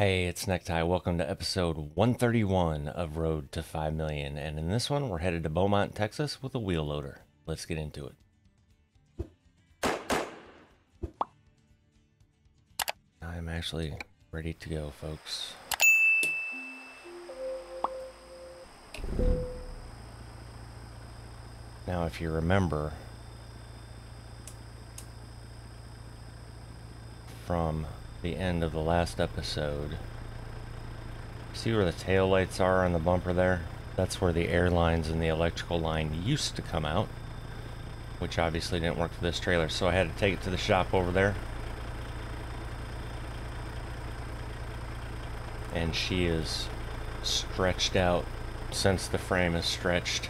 Hey, it's Necktie. Welcome to episode 131 of Road to 5 Million. And in this one, we're headed to Beaumont, Texas with a wheel loader. Let's get into it. I'm actually ready to go, folks. Now, if you remember from the end of the last episode, see where the tail lights are on the bumper there? That's where the air lines and the electrical line used to come out, which obviously didn't work for this trailer, so I had to take it to the shop over there. And she is stretched out since the frame is stretched.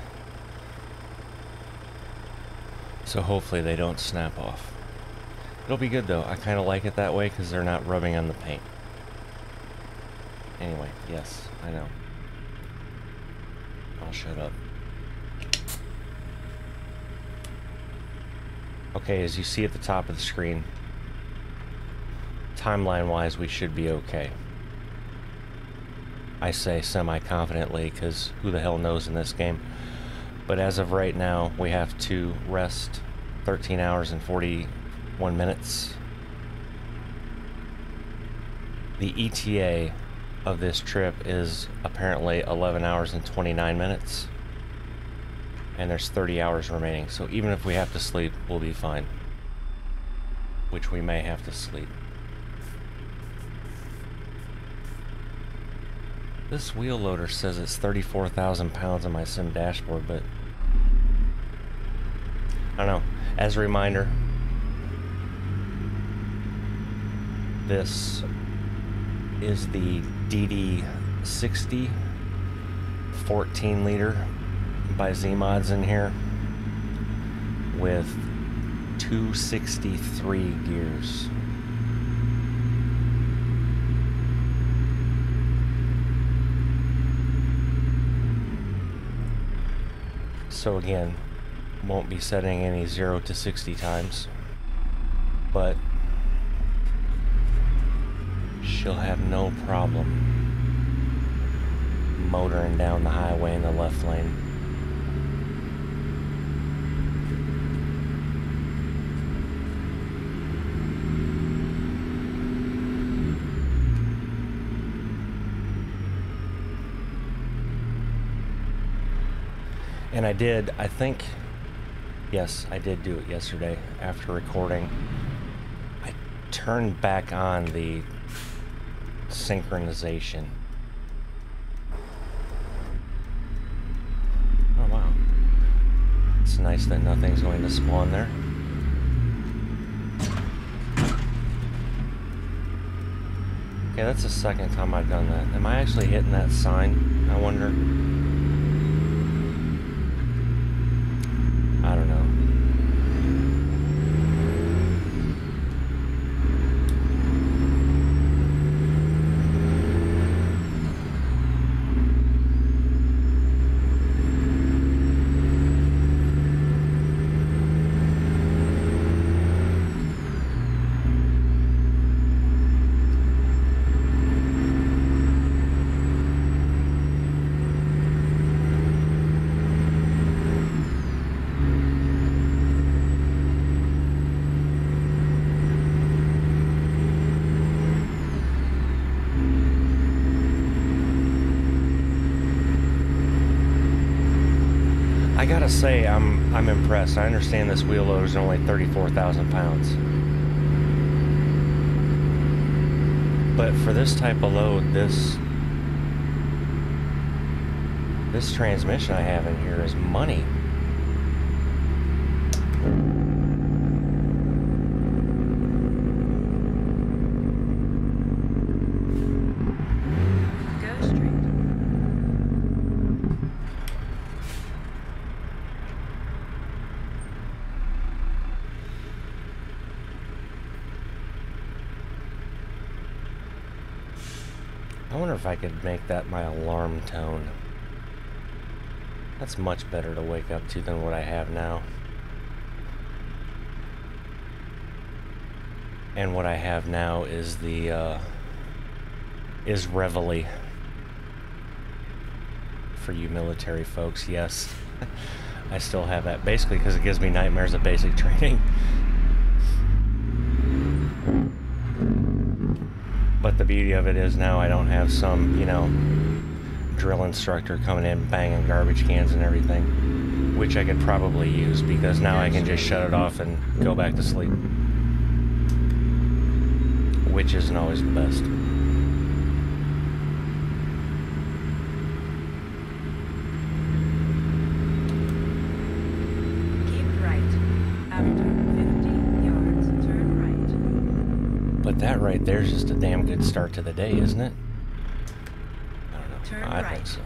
So hopefully they don't snap off. It'll be good though. I kind of like it that way because they're not rubbing on the paint. Anyway, yes, I know. I'll shut up. Okay, as you see at the top of the screen, timeline-wise, we should be okay. I say semi-confidently because who the hell knows in this game. But as of right now, we have to rest 13 hours and 41 minutes. The ETA of this trip is apparently 11 hours and 29 minutes. And there's 30 hours remaining. So even if we have to sleep, we'll be fine. Which we may have to sleep. This wheel loader says it's 34,000 pounds on my sim dashboard, but I don't know. As a reminder, this is the DD60 14 liter by Z-Mods in here with 263 gears. So again, won't be setting any 0 to 60 times, but she'll have no problem motoring down the highway in the left lane. And I think, yes, I did do it yesterday after recording. I turned back on the synchronization. Oh wow. It's nice that nothing's going to spawn there. Okay, that's the second time I've done that. Am I actually hitting that sign, I wonder? I don't know. I gotta say, I'm impressed. I understand this wheel loader is only 34,000 pounds. But for this type of load, this transmission I have in here is money. I wonder if I could make that my alarm tone. That's much better to wake up to than what I have now. And what I have now is the is Reveille. For you military folks, yes. I still have that, basically because it gives me nightmares of basic training. But the beauty of it is now I don't have some, you know, drill instructor coming in banging garbage cans and everything, which I could probably use because now I can just shut it off and go back to sleep, which isn't always the best. That right there's just a damn good start to the day, isn't it? I don't know. Turn I right. think so.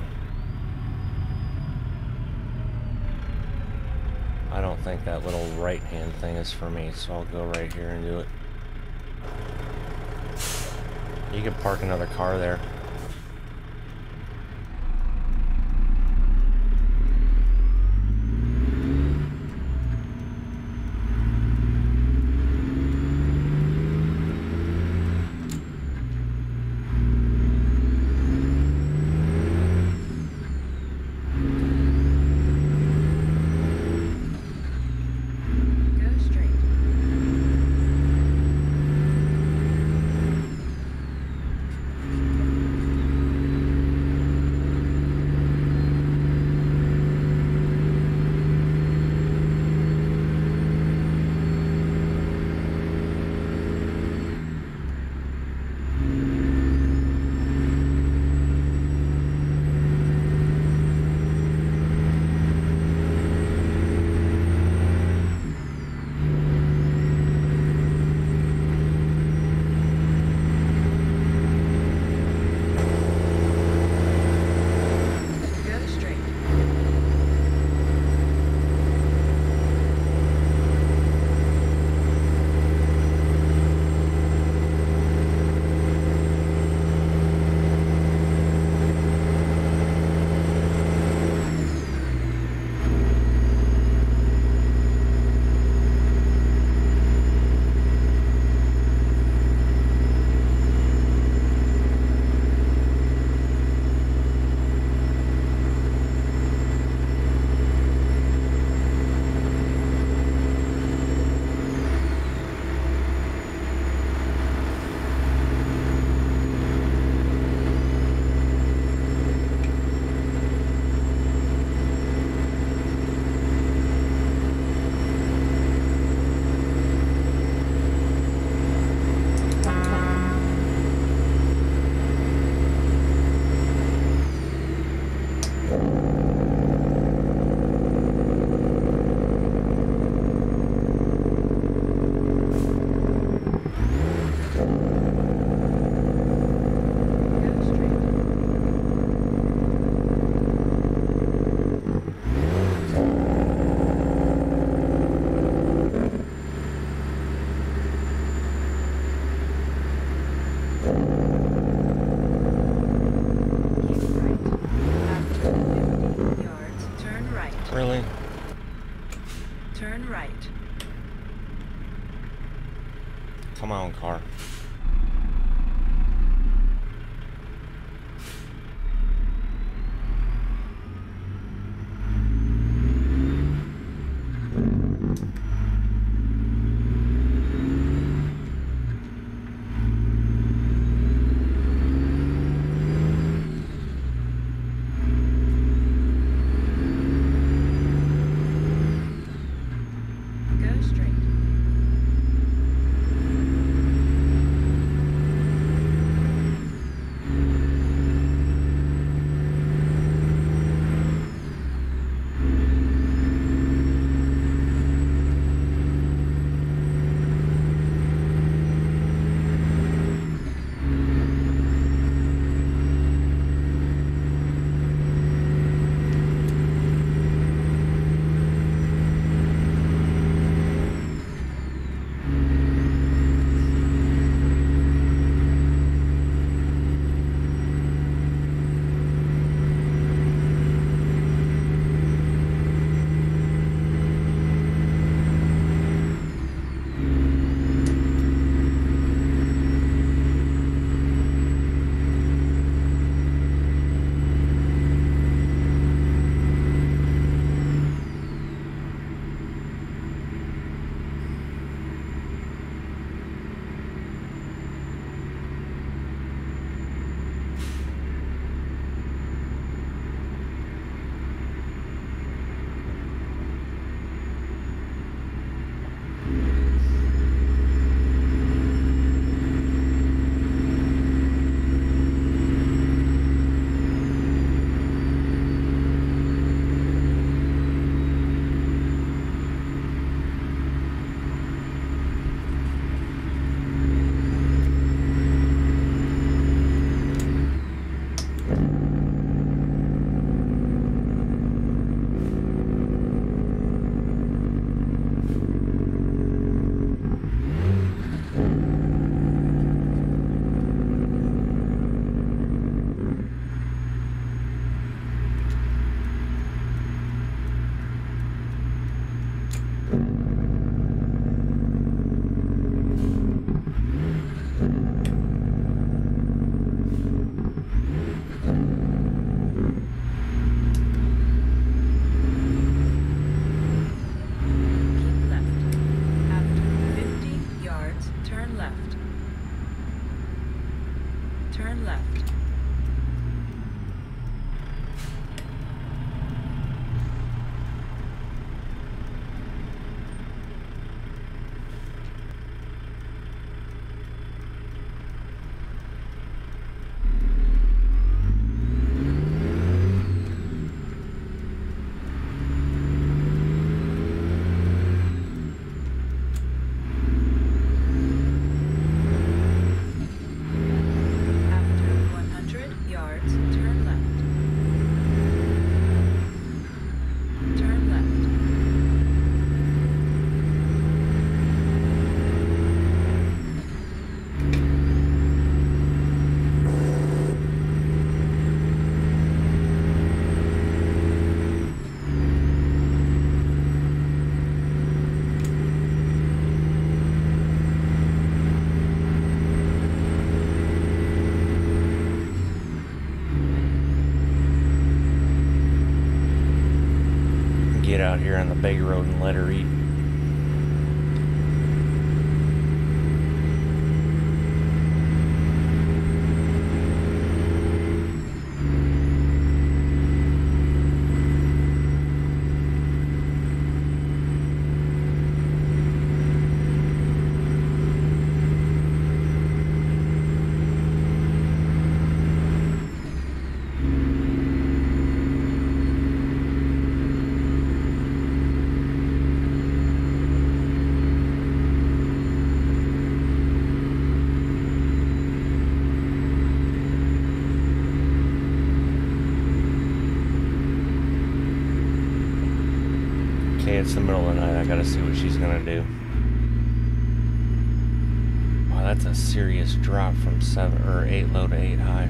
I don't think that little right-hand thing is for me, so I'll go right here and do it. You can park another car there. Really? Turn right. Come on, car. turn left. Get out here on the Bay Road and let her eat. Okay, it's the middle of the night. I gotta see what she's gonna do. Wow, that's a serious drop from 7 or 8 low to 8 high.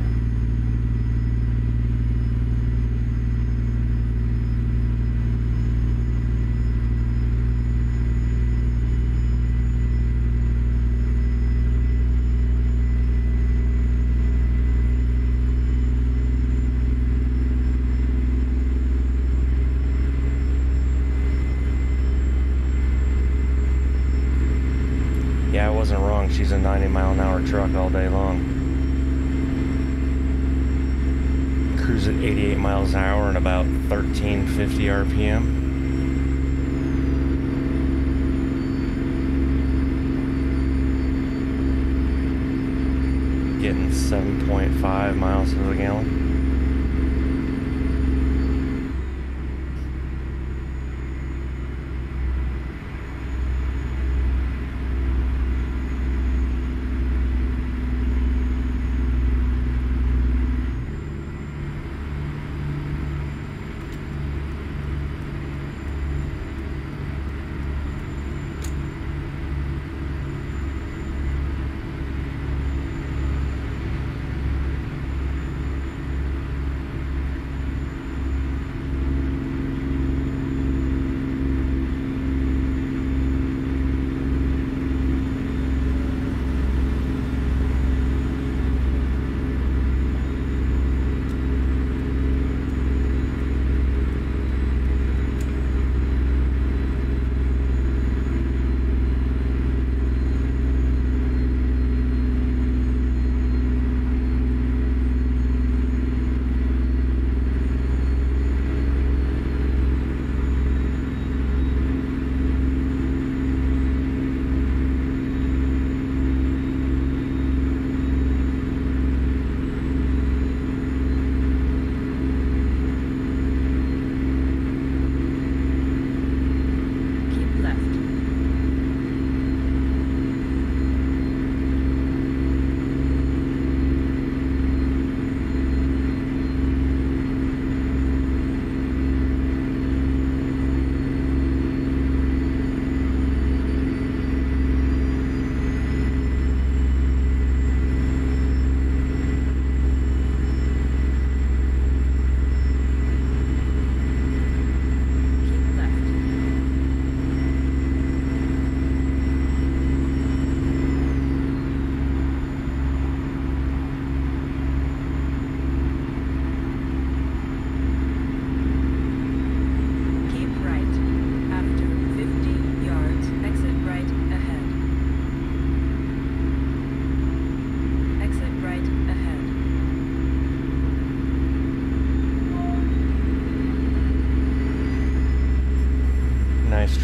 Yeah, I wasn't wrong. She's a 90-mile-an-hour truck all day long. Cruise at 88 miles an hour and about 1350 RPM. Getting 7.5 miles to the gallon.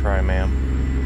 try, ma'am.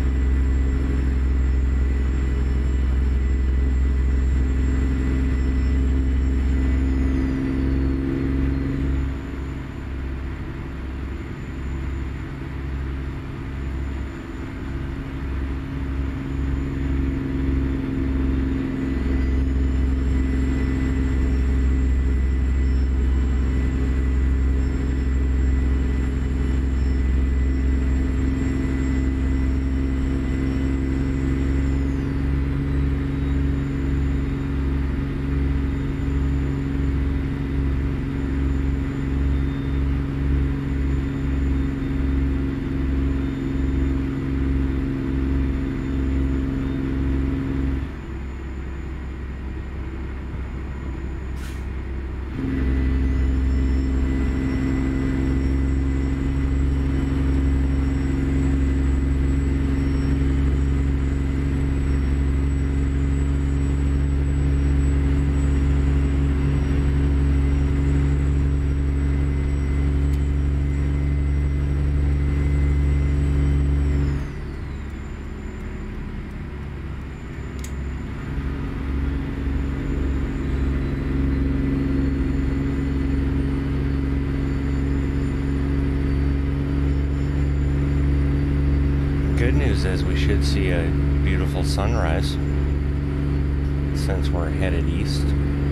Good news is we should see a beautiful sunrise since we're headed east.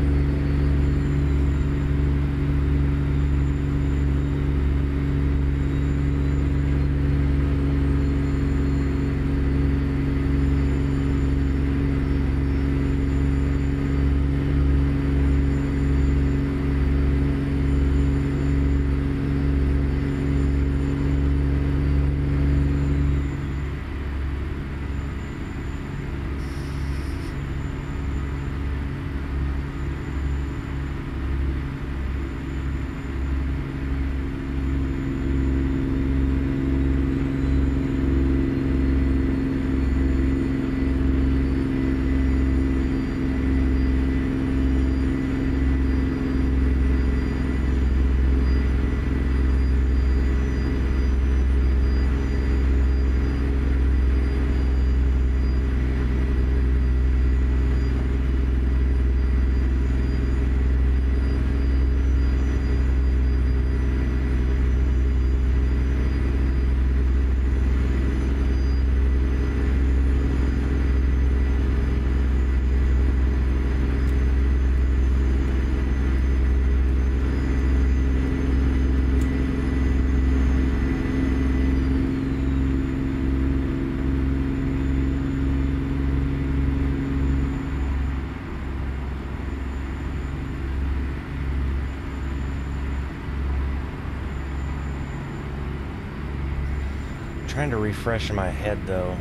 Trying to refresh my head though.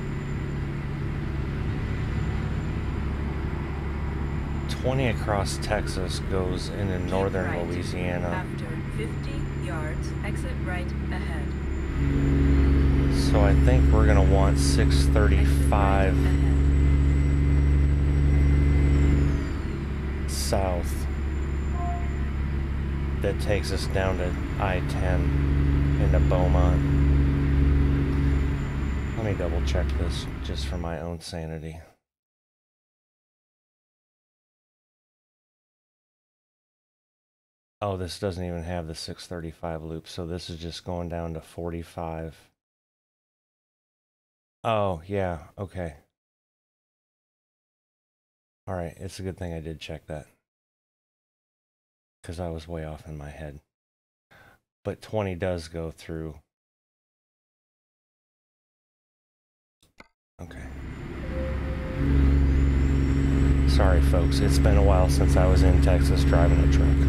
"20 across Texas goes into northern right. Louisiana. After 50 yards, exit right ahead. So I think we're gonna want 635 Exit right ahead. south. That takes us down to I-10 into Beaumont. Let me double check this just for my own sanity. Oh, this doesn't even have the 635 loop, so this is just going down to 45. Oh, yeah, okay. All right, it's a good thing I did check that, because I was way off in my head. But 20 does go through. Okay. Sorry, folks. It's been a while since I was in Texas driving a truck.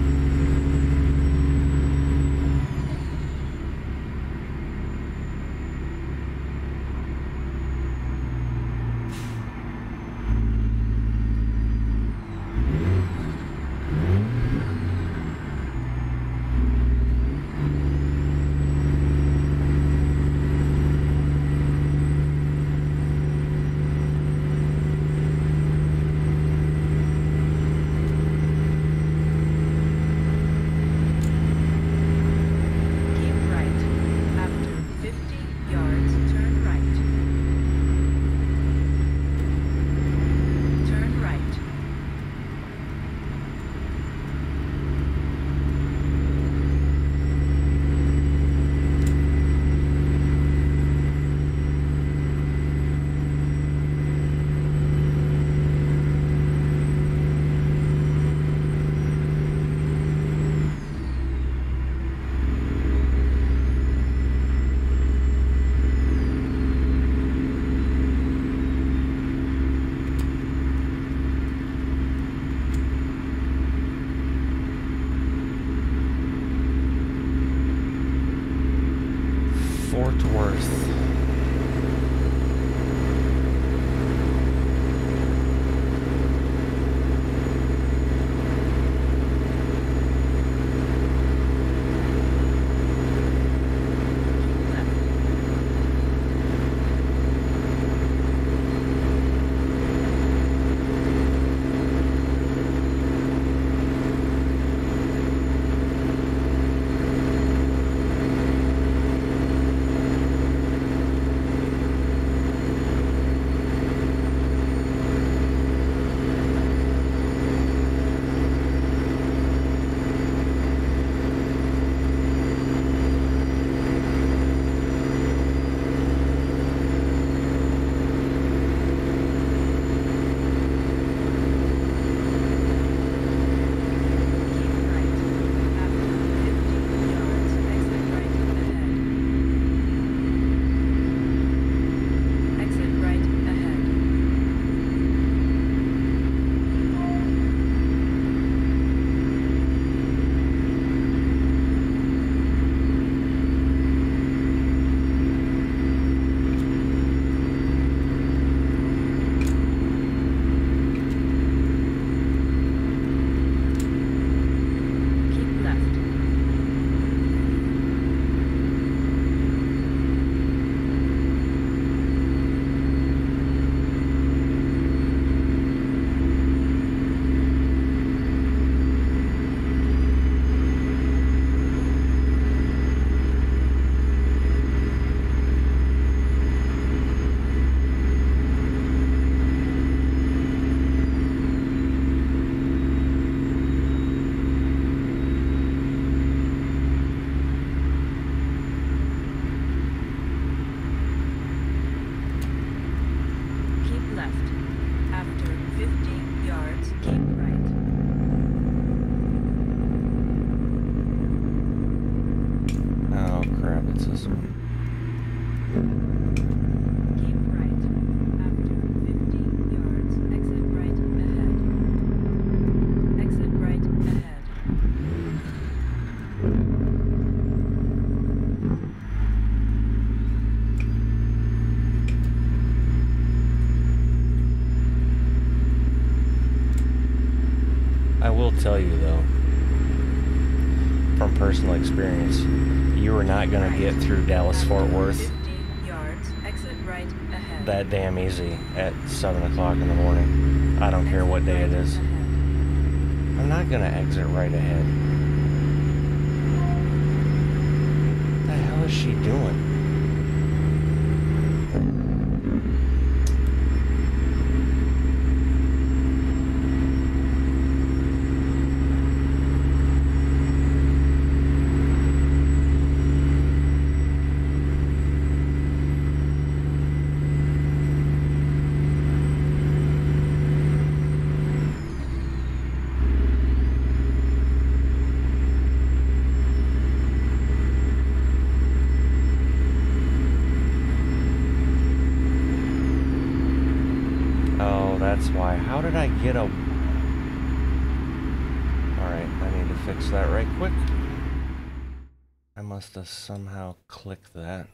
What's this one? Keep right. After 50 yards, exit right ahead. Exit right ahead. I will tell you though, from personal experience, you are not going to get through Dallas-Fort Worth 50 yards, exit right ahead. that damn easy at 7 o'clock in the morning. I don't care what day it is. I'm not going to exit right ahead. What the hell is she doing? That's why. How did I get a... Alright, I need to fix that right quick. I must have somehow clicked that.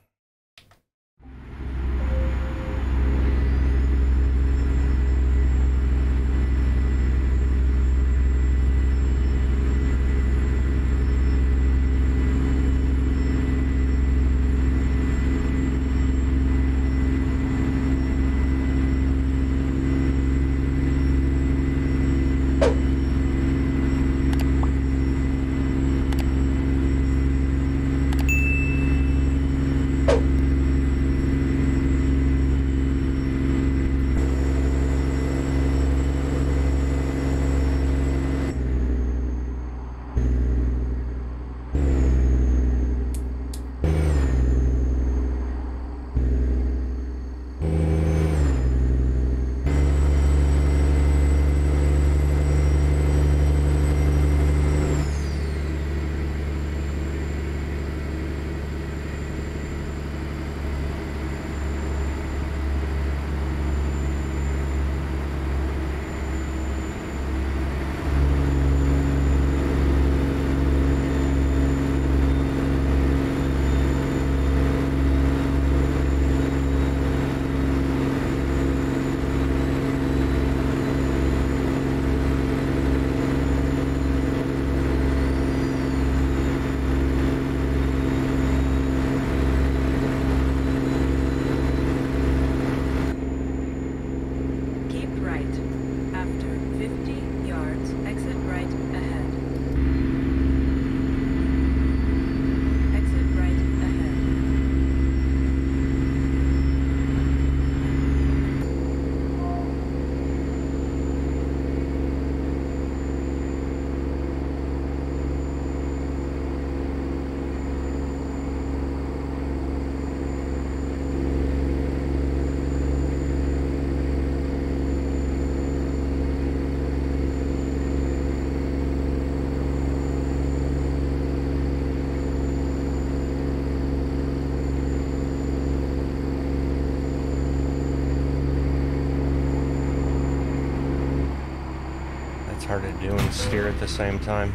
Hard to do and steer at the same time.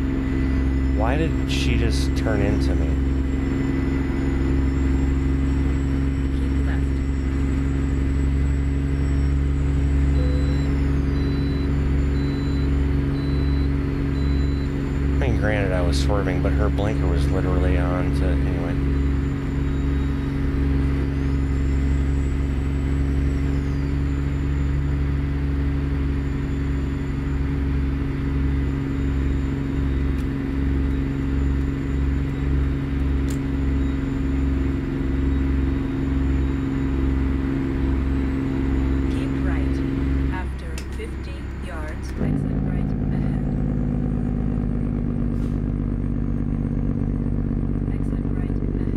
Why did she just turn into me? Keep left. I mean, granted, I was swerving, but her blinker was literally on to... Anyway. Exit right ahead.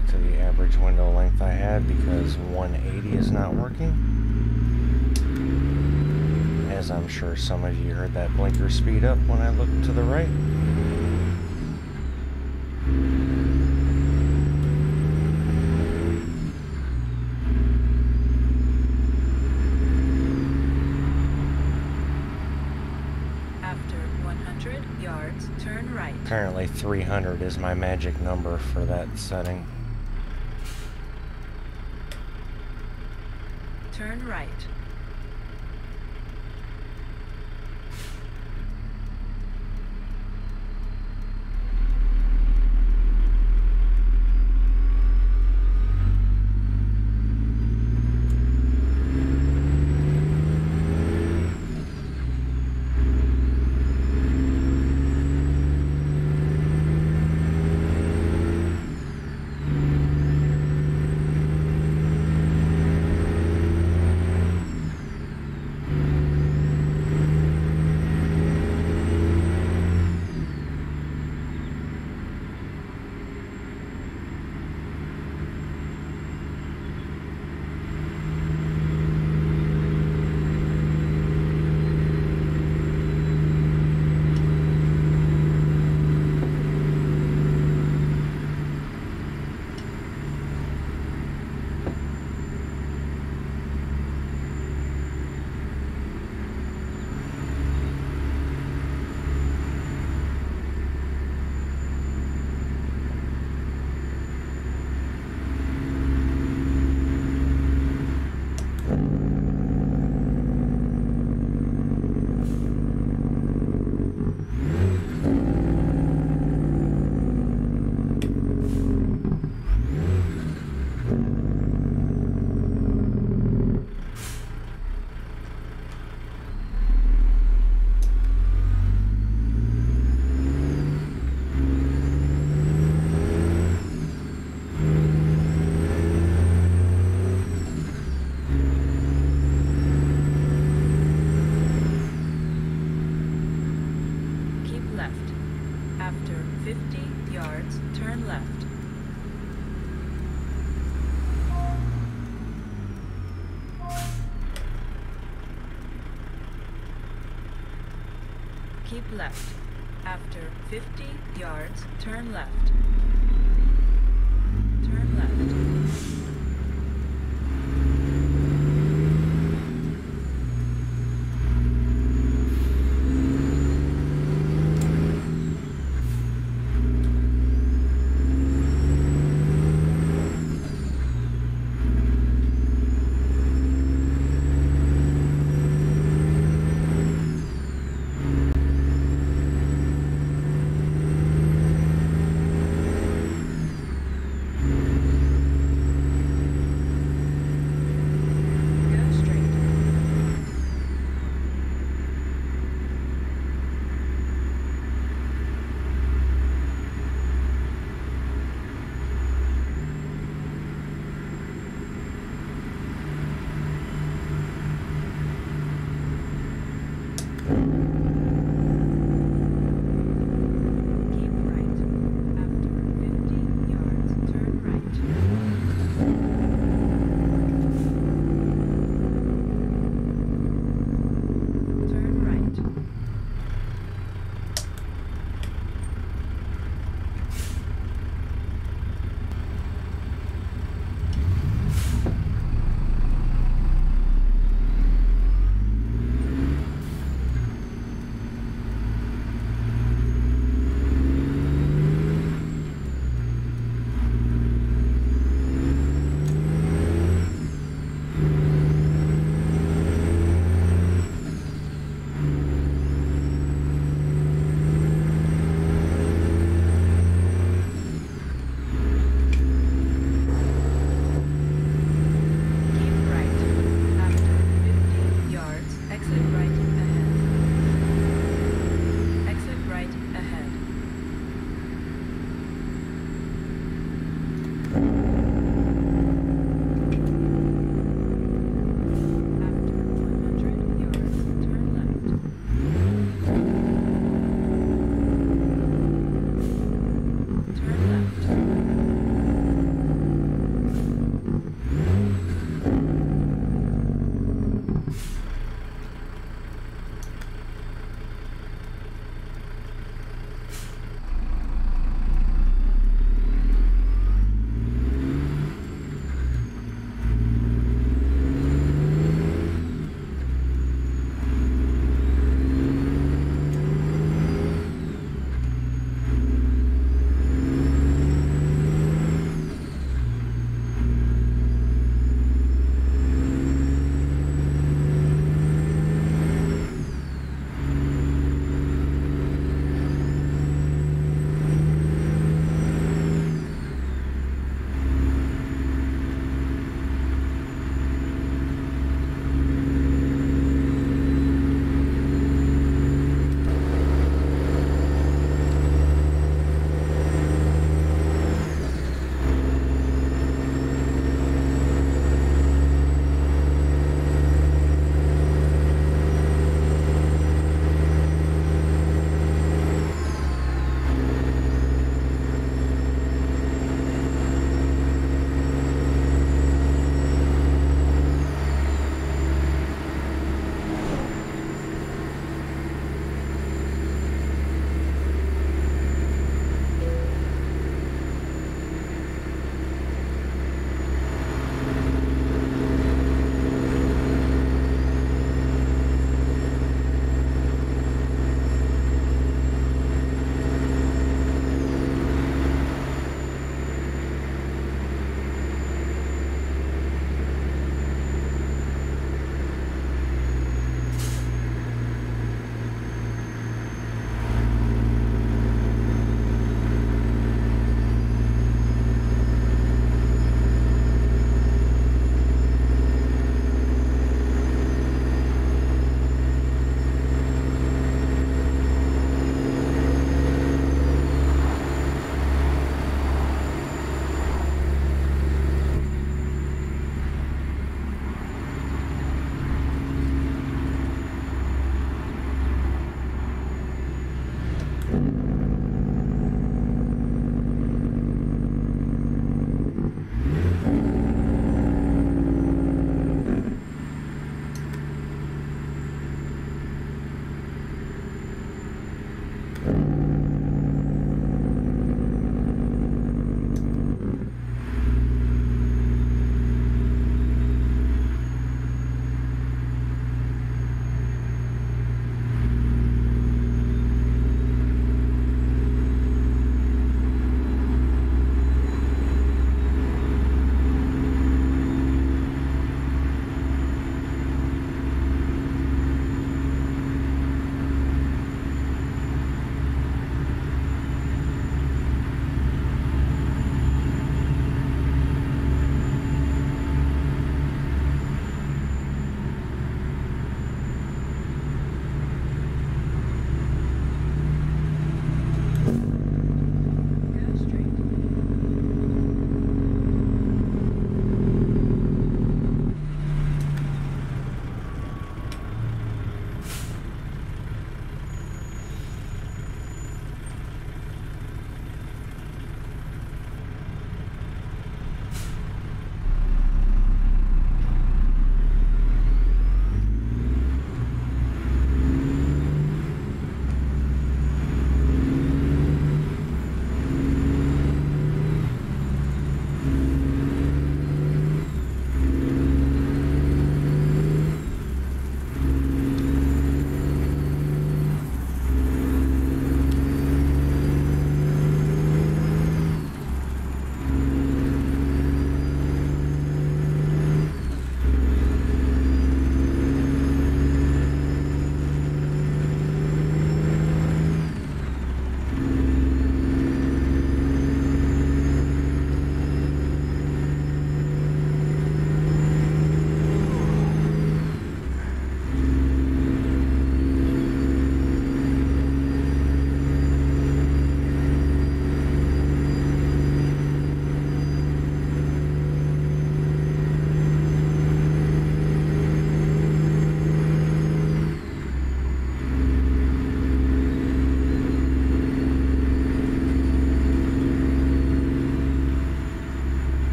back to the average window length I had because 180 is not working. As I'm sure some of you heard that blinker speed up when I looked to the right. After 100 yards, turn right. Apparently 300 is my magic number for that setting. Turn right. Keep left. After 50 yards, turn left. Keep left. After 50 yards, turn left. Turn left.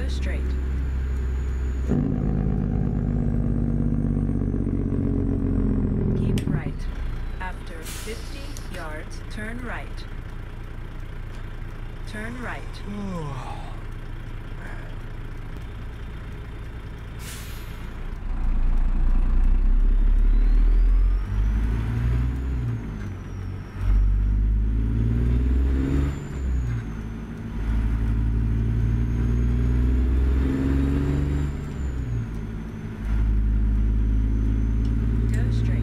Go straight. Keep right. After 50 yards, turn right. Turn right. Go straight.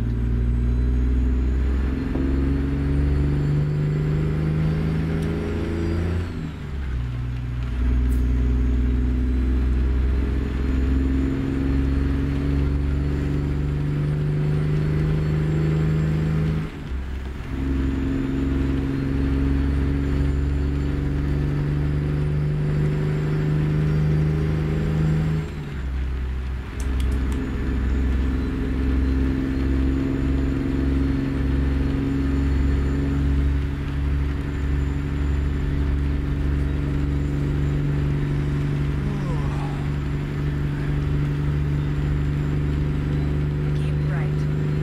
Keep right.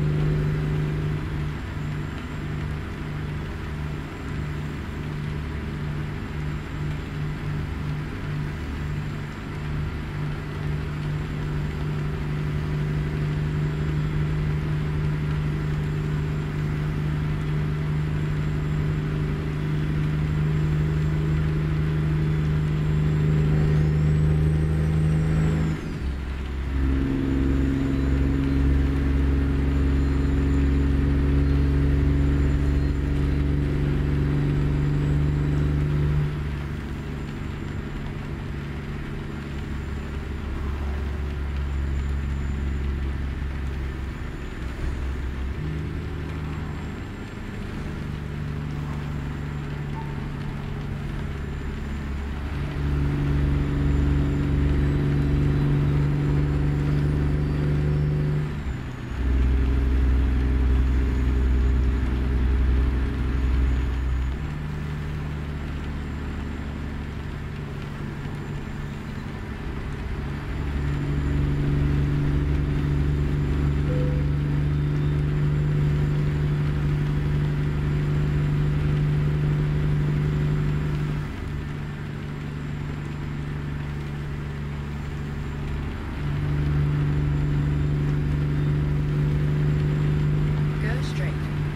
Go straight.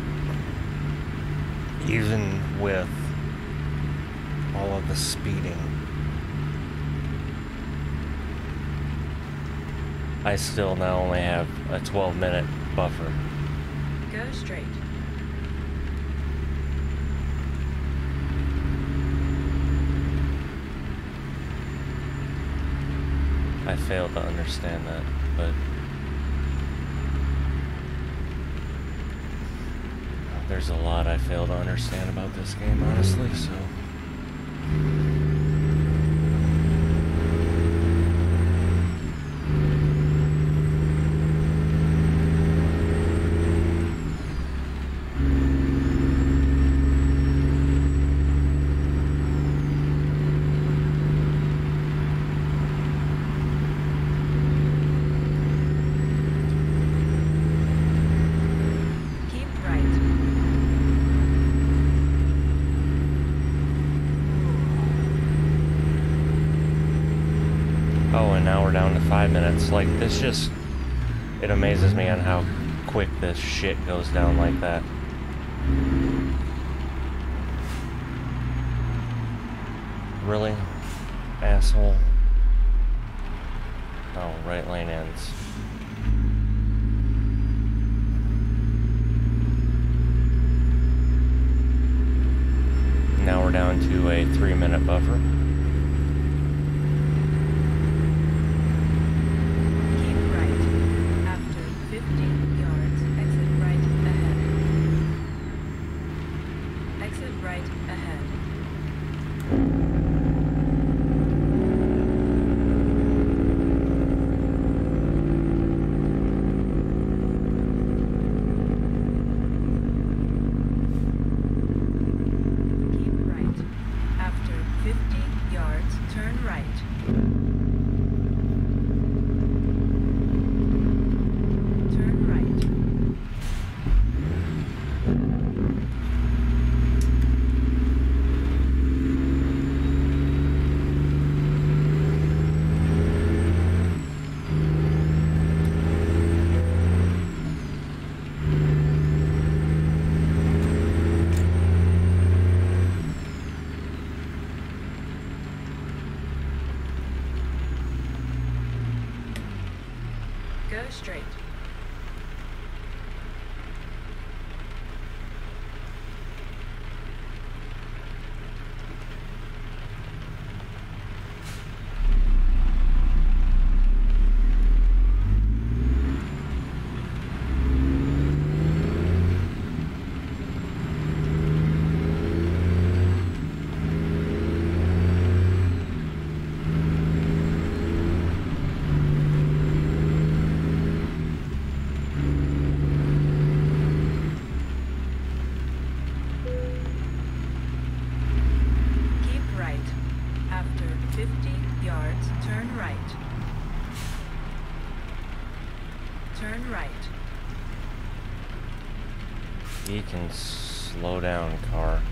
Even with all of the speeding, I still now only have a 12-minute buffer. Go straight. I failed to understand that, but there's a lot I fail to understand about this game, honestly, so. Keep right. Oh, and now we're down to 5 minutes. Like, this just, it amazes me on how quick this shit goes down like that. Really? Asshole. Oh, right lane ends. Now we're down to a 3-minute buffer. Keep right. After 50 yards, exit right ahead. Exit right ahead. Keep right. After 50 yards, turn right. straight. Keep right. After 50 yards, turn right. Turn right. You can slow down, car.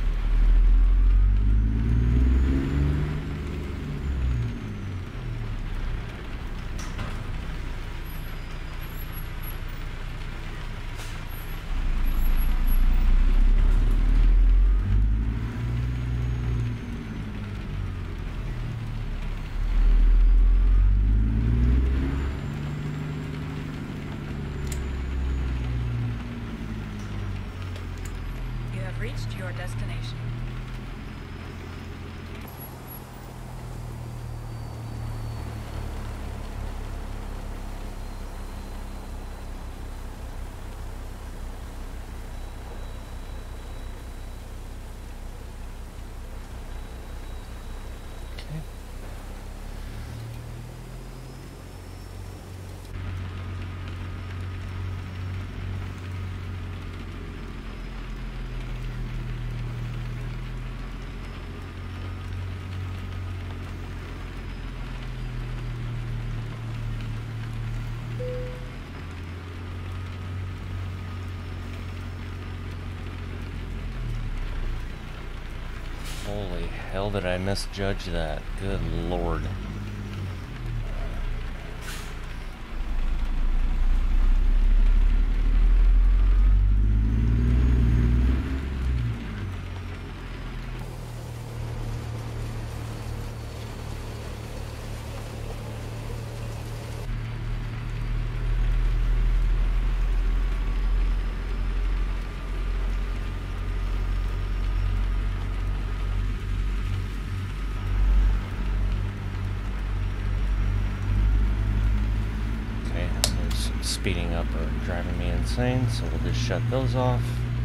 You have reached your destination. Okay. Holy hell, did I misjudge that? Good lord. Speeding up or driving me insane, so we'll just shut those off.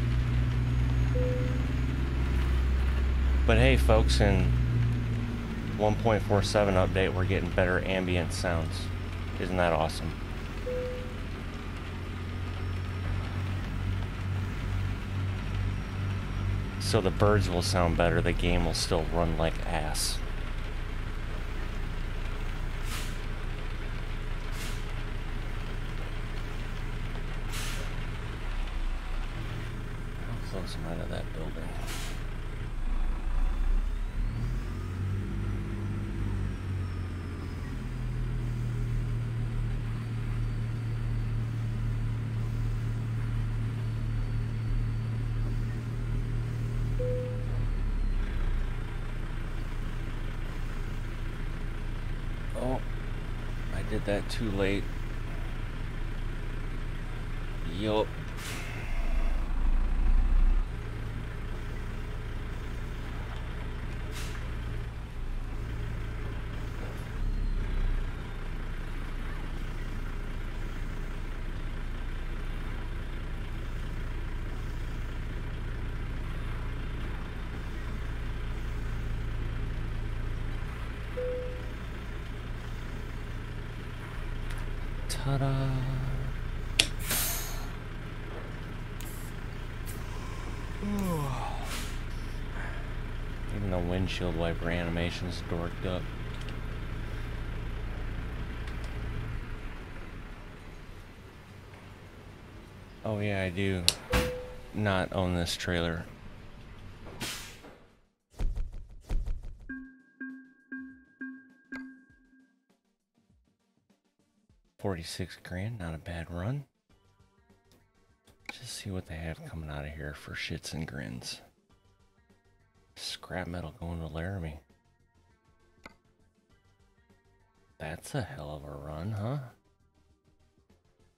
But hey folks, in 1.47 update we're getting better ambient sounds. Isn't that awesome? So the birds will sound better, the game will still run like ass. Close them out of that building. Oh, I did that too late. Yup. Ta-da! Even the windshield wiper animation's dorked up. Oh yeah, I do not own this trailer. $46 grand, not a bad run. Just see what they have coming out of here for shits and grins. Scrap metal going to Laramie. That's a hell of a run, huh?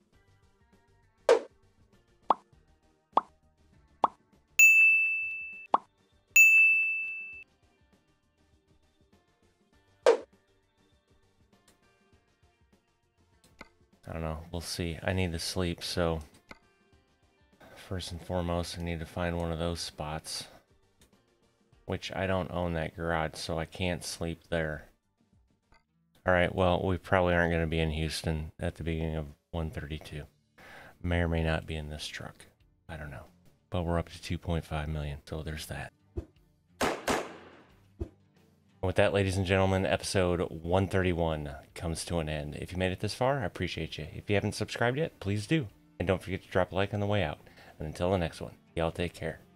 I don't know. We'll see. I need to sleep, so first and foremost, I need to find one of those spots. Which I don't own that garage, so I can't sleep there. Alright, well, we probably aren't going to be in Houston at the beginning of 132. May or may not be in this truck. I don't know. But we're up to 2.5 million, so there's that. With that, ladies and gentlemen, episode 131 comes to an end. If you made it this far, I appreciate you. If you haven't subscribed yet, please do. And don't forget to drop a like on the way out. And until the next one, y'all take care.